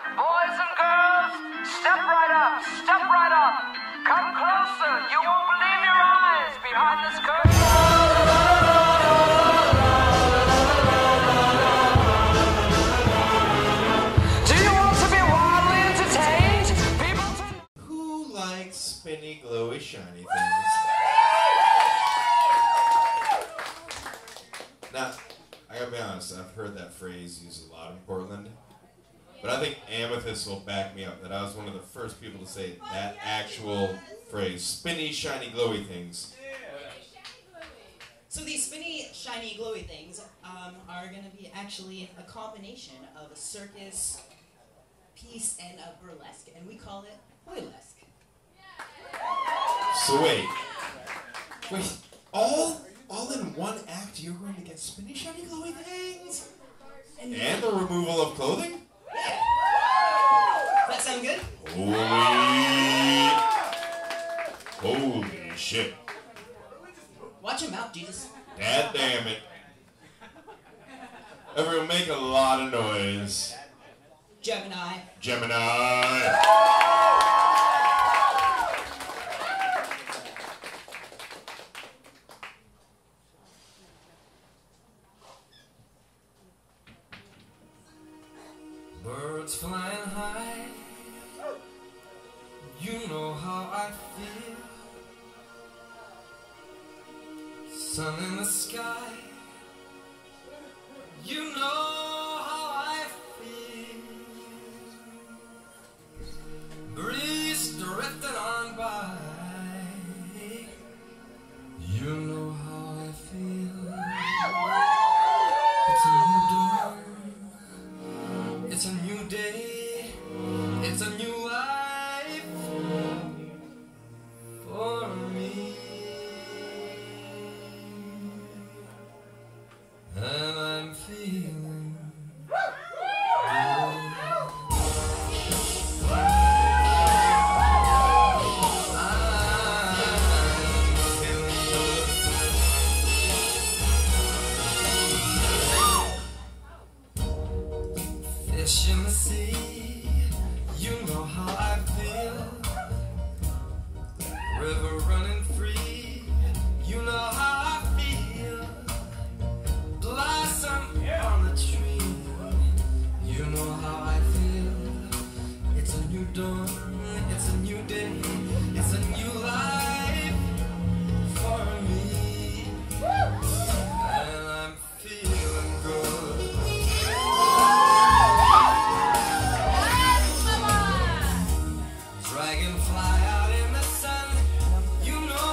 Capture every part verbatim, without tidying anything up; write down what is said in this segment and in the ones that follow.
Boys and girls, step right up, step right up. Come closer, you won't believe your eyes behind this curtain. Do you want to be wildly entertained? People to... Who likes spinny, glowy, shiny things? Now, I gotta be honest, I've heard that phrase used a lot in Portland. But I think Amethyst will back me up that I was one of the first people to say that actual phrase, spinny, shiny, glowy things. So these spinny, shiny, glowy things um, are going to be actually a combination of a circus piece and a burlesque, and we call it boylesque. So wait, wait, all, all in one act you're going to get spinny, shiny, glowy things? And, And the removal of clothing? Does that sound good? Holy, holy shit. Watch your mouth, Jesus. Dad damn it. Everyone make a lot of noise. Gemini. Gemini. Birds flying high, you know how I feel. Sun in the sky, you know how I feel. Breeze drifting on by, you know how I feel. It's a new dawn. It's a new day, it's a new life for me, and I'm feeling good. I'm feeling good. Fish in the sea, you know how I feel. River running free, you know how I feel. Blossom on the tree, you know how I feel. It's a new dawn, it's a new day, it's a new life for me, and I'm feeling good. Dragonfly out in the sun, you know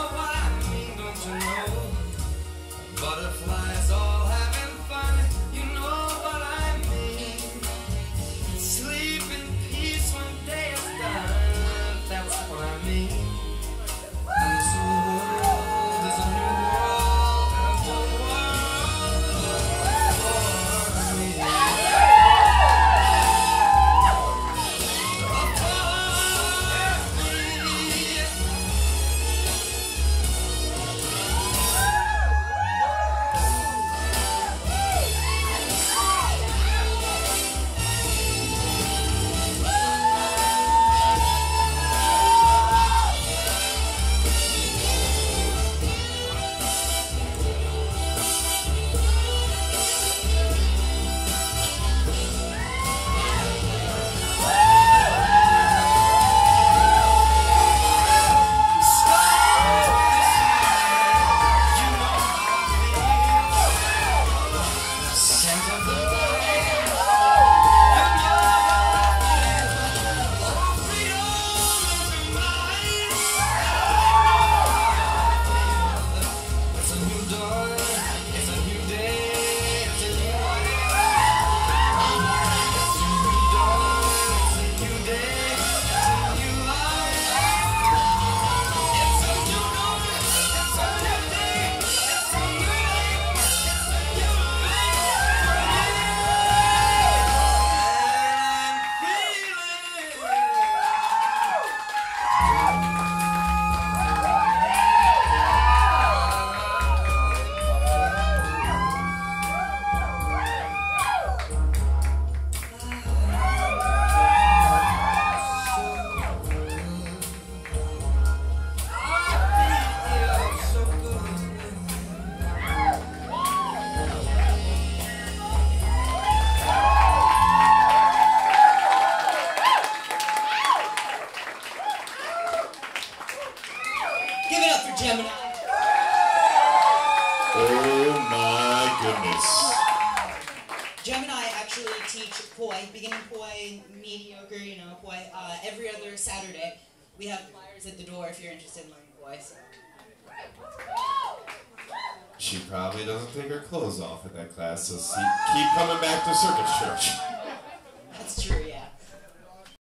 actually teach poi, beginning poi, mediocre, you know, poi, uh, every other Saturday. We have flyers at the door if you're interested in learning poi. So. She probably doesn't take her clothes off in that class, so see, keep coming back to Circus Church.